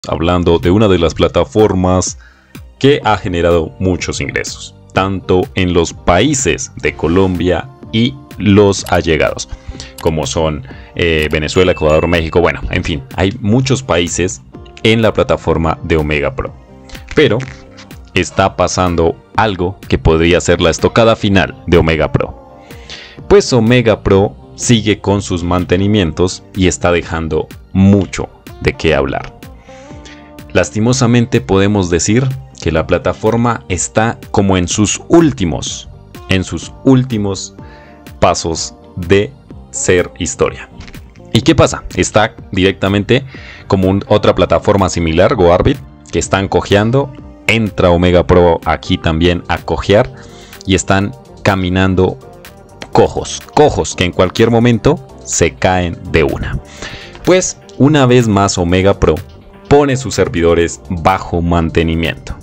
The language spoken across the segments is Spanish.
hablando de una de las plataformas que ha generado muchos ingresos, tanto en los países de Colombia y los allegados, como son Venezuela, Ecuador, México, bueno, en fin, hay muchos países en la plataforma de Omega Pro. Pero está pasando algo que podría ser la estocada final de Omega Pro. Pues Omega Pro sigue con sus mantenimientos y está dejando mucho de qué hablar. Lastimosamente podemos decir que la plataforma está como en sus últimos pasos de ser historia. ¿Y qué pasa? Está directamente como otra plataforma similar, GoArbit, que están cojeando. Entra Omega Pro aquí también a cojear y están caminando cojos que en cualquier momento se caen de una. Pues una vez más Omega Pro pone sus servidores bajo mantenimiento.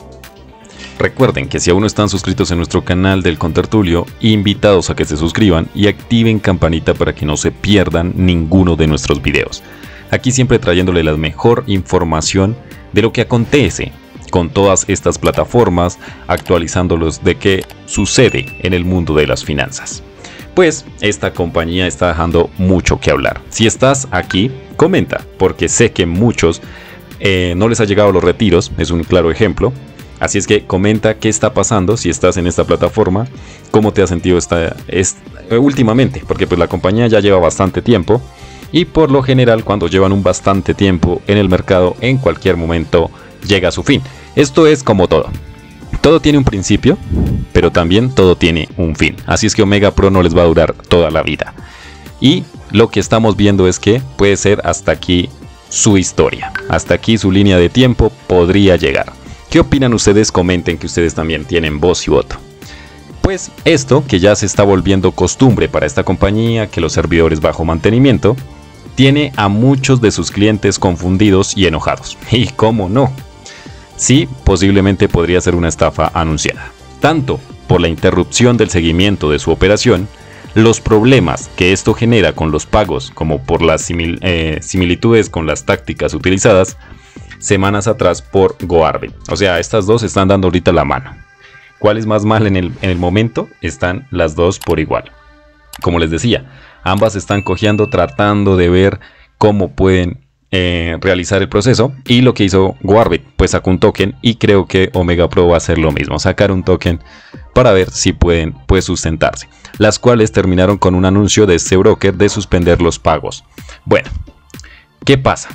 Recuerden que si aún no están suscritos en nuestro canal del Contertulio, invitados a que se suscriban y activen campanita para que no se pierdan ninguno de nuestros videos. Aquí siempre trayéndole la mejor información de lo que acontece con todas estas plataformas, actualizándolos de qué sucede en el mundo de las finanzas. Pues esta compañía está dejando mucho que hablar. Si estás aquí, comenta, porque sé que muchos no les ha llegado los retiros, es un claro ejemplo. Así es que comenta qué está pasando si estás en esta plataforma, cómo te has sentido últimamente, porque pues la compañía ya lleva bastante tiempo y por lo general cuando llevan un bastante tiempo en el mercado, en cualquier momento llega a su fin. Esto es como todo. Todo tiene un principio, pero también todo tiene un fin. Así es que Omega Pro no les va a durar toda la vida. Y lo que estamos viendo es que puede ser hasta aquí su historia. Hasta aquí su línea de tiempo podría llegar. ¿Qué opinan ustedes? Comenten, que ustedes también tienen voz y voto. Pues esto, que ya se está volviendo costumbre para esta compañía, que los servidores bajo mantenimiento, tiene a muchos de sus clientes confundidos y enojados. ¿Y cómo no? Sí, posiblemente podría ser una estafa anunciada. Tanto por la interrupción del seguimiento de su operación, los problemas que esto genera con los pagos, como por las similitudes con las tácticas utilizadas semanas atrás por GoArbit. O sea, estas dos están dando ahorita la mano. ¿Cuál es más mal en el momento? Están las dos por igual. Como les decía, ambas están cojeando, tratando de ver cómo pueden realizar el proceso. Y lo que hizo GoArbit, pues sacó un token, y creo que Omega Pro va a hacer lo mismo, sacar un token para ver si pueden sustentarse. Las cuales terminaron con un anuncio de este broker de suspender los pagos. Bueno, ¿qué pasa?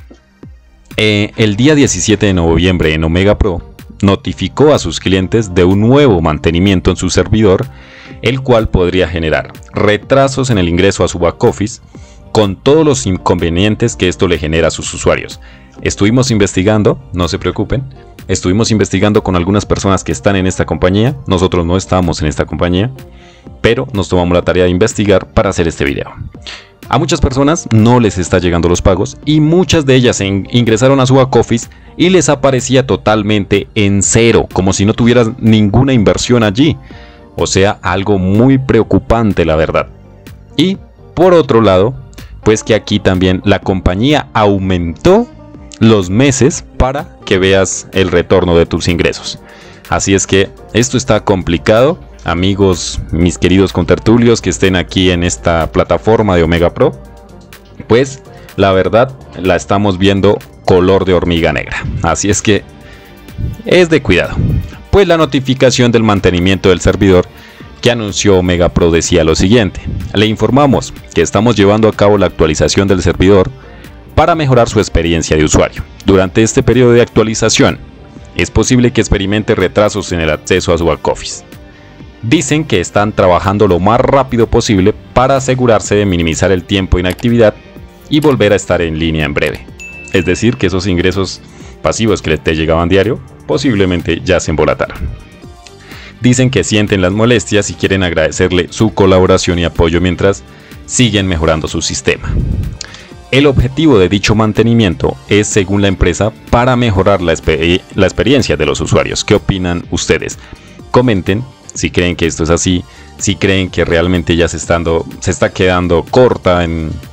El día 17 de noviembre en Omega Pro notificó a sus clientes de un nuevo mantenimiento en su servidor, el cual podría generar retrasos en el ingreso a su back office, con todos los inconvenientes que esto le genera a sus usuarios. Estuvimos investigando, no se preocupen, estuvimos investigando con algunas personas que están en esta compañía. Nosotros no estamos en esta compañía, pero nos tomamos la tarea de investigar para hacer este video. A muchas personas no les está llegando los pagos y muchas de ellas ingresaron a su back office y les aparecía totalmente en cero, como si no tuvieras ninguna inversión allí. O sea, algo muy preocupante, la verdad. Y por otro lado, pues que aquí también la compañía aumentó los meses para que veas el retorno de tus ingresos. Así es que esto está complicado. Amigos, mis queridos contertulios que estén aquí en esta plataforma de Omega Pro, pues la verdad la estamos viendo color de hormiga negra. Así es que es de cuidado. Pues la notificación del mantenimiento del servidor que anunció Omega Pro decía lo siguiente: le informamos que estamos llevando a cabo la actualización del servidor para mejorar su experiencia de usuario. Durante este periodo de actualización es posible que experimente retrasos en el acceso a su back office. Dicen que están trabajando lo más rápido posible para asegurarse de minimizar el tiempo de inactividad y volver a estar en línea en breve. Es decir, que esos ingresos pasivos que te llegaban diario posiblemente ya se embolataron. Dicen que sienten las molestias y quieren agradecerle su colaboración y apoyo mientras siguen mejorando su sistema. El objetivo de dicho mantenimiento es, según la empresa, para mejorar la experiencia de los usuarios. ¿Qué opinan ustedes? Comenten si creen que esto es así, si creen que realmente ya se está quedando corta en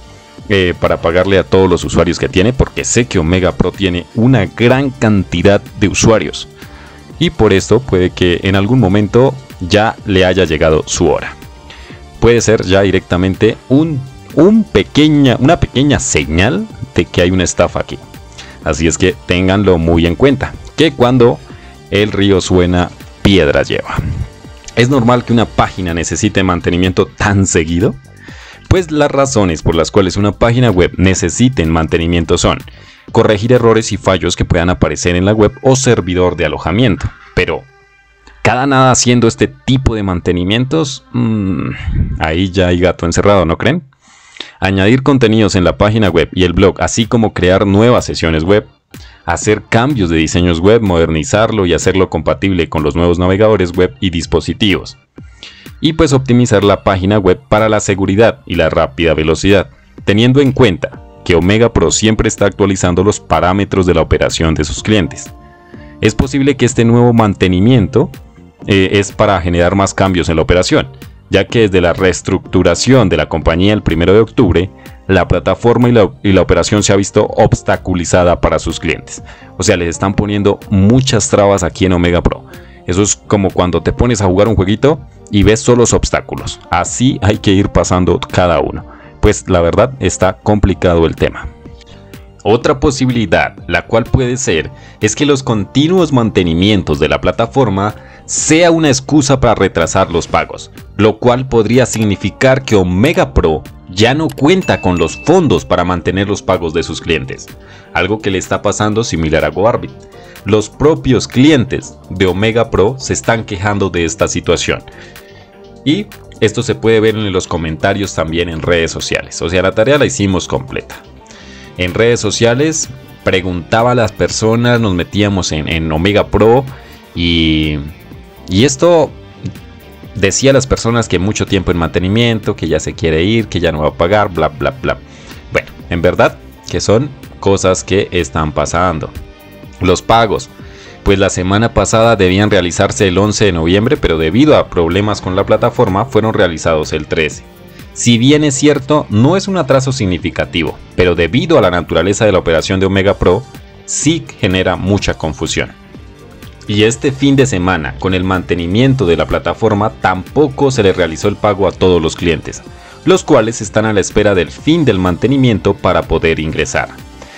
para pagarle a todos los usuarios que tiene, porque sé que Omega Pro tiene una gran cantidad de usuarios y por esto puede que en algún momento ya le haya llegado su hora. Puede ser ya directamente una pequeña señal de que hay una estafa aquí. Así es que ténganlo muy en cuenta, que cuando el río suena, piedras lleva. ¿Es normal que una página necesite mantenimiento tan seguido? Pues las razones por las cuales una página web necesite mantenimiento son corregir errores y fallos que puedan aparecer en la web o servidor de alojamiento. Pero cada nada haciendo este tipo de mantenimientos, ahí ya hay gato encerrado, ¿no creen? Añadir contenidos en la página web y el blog, así como crear nuevas sesiones web, hacer cambios de diseños web, modernizarlo y hacerlo compatible con los nuevos navegadores web y dispositivos. Y pues optimizar la página web para la seguridad y la rápida velocidad, teniendo en cuenta que Omega Pro siempre está actualizando los parámetros de la operación de sus clientes. Es posible que este nuevo mantenimiento es para generar más cambios en la operación, ya que desde la reestructuración de la compañía el 1 de octubre, la plataforma y la operación se ha visto obstaculizada para sus clientes. O sea, les están poniendo muchas trabas aquí en Omega Pro. Eso es como cuando te pones a jugar un jueguito y ves solo los obstáculos. Así hay que ir pasando cada uno. Pues la verdad está complicado el tema. Otra posibilidad, la cual puede ser, es que los continuos mantenimientos de la plataforma sea una excusa para retrasar los pagos, lo cual podría significar que Omega Pro ya no cuenta con los fondos para mantener los pagos de sus clientes, algo que le está pasando similar a GoArbit. Los propios clientes de Omega Pro se están quejando de esta situación y esto se puede ver en los comentarios también en redes sociales. O sea, la tarea la hicimos completa. En redes sociales preguntaba a las personas, nos metíamos en Omega Pro y esto decía a las personas que mucho tiempo en mantenimiento, que ya se quiere ir, que ya no va a pagar, bla bla bla. Bueno, en verdad que son cosas que están pasando. Los pagos, pues la semana pasada debían realizarse el 11 de noviembre, pero debido a problemas con la plataforma fueron realizados el 13. Si bien es cierto, no es un atraso significativo, pero debido a la naturaleza de la operación de Omega Pro, sí genera mucha confusión. Y este fin de semana, con el mantenimiento de la plataforma, tampoco se le realizó el pago a todos los clientes, los cuales están a la espera del fin del mantenimiento para poder ingresar.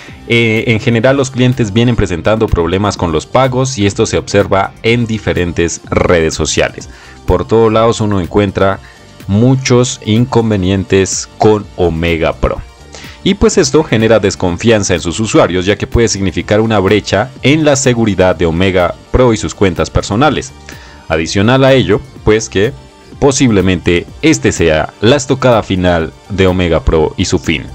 En general, los clientes vienen presentando problemas con los pagos y esto se observa en diferentes redes sociales. Por todos lados uno encuentra muchos inconvenientes con Omega Pro. Y pues esto genera desconfianza en sus usuarios, ya que puede significar una brecha en la seguridad de Omega Pro y sus cuentas personales. Adicional a ello, pues que posiblemente este sea la estocada final de Omega Pro y su fin.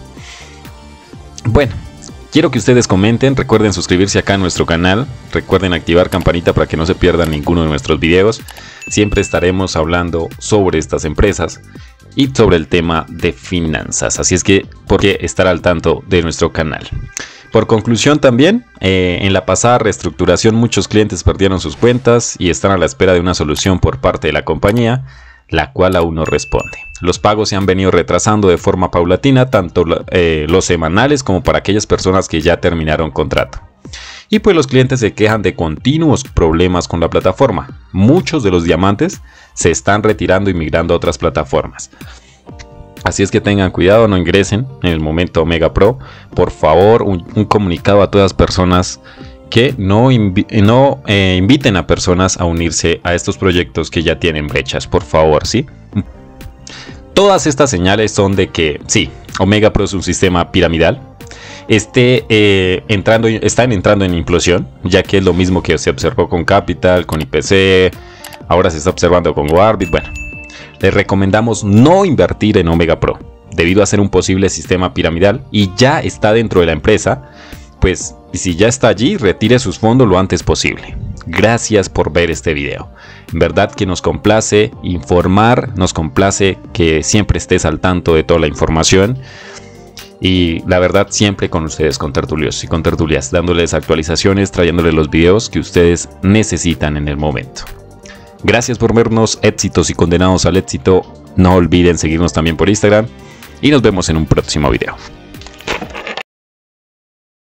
Bueno, quiero que ustedes comenten, recuerden suscribirse acá a nuestro canal, recuerden activar campanita para que no se pierdan ninguno de nuestros videos. Siempre estaremos hablando sobre estas empresas y sobre el tema de finanzas, así es que por qué estar al tanto de nuestro canal. Por conclusión también, en la pasada reestructuración muchos clientes perdieron sus cuentas y están a la espera de una solución por parte de la compañía, la cual aún no responde. Los pagos se han venido retrasando de forma paulatina, tanto los semanales como para aquellas personas que ya terminaron contrato. Y pues los clientes se quejan de continuos problemas con la plataforma. Muchos de los diamantes se están retirando y migrando a otras plataformas. Así es que tengan cuidado, no ingresen en el momento Omega Pro. Por favor, un comunicado a todas las personas que no inviten a personas a unirse a estos proyectos que ya tienen brechas, por favor, ¿sí? Todas estas señales son de que sí, Omega Pro es un sistema piramidal. Están entrando en implosión, ya que es lo mismo que se observó con Capital, con IPC, ahora se está observando con GoArbit. Bueno, les recomendamos no invertir en Omega Pro, debido a ser un posible sistema piramidal y ya está dentro de la empresa. Pues si ya está allí, retire sus fondos lo antes posible. Gracias por ver este video. En verdad que nos complace informar, nos complace que siempre estés al tanto de toda la información. Y la verdad siempre con ustedes, con tertulios y con tertulias, dándoles actualizaciones, trayéndoles los videos que ustedes necesitan en el momento. Gracias por vernos, éxitos y condenados al éxito. No olviden seguirnos también por Instagram y nos vemos en un próximo video.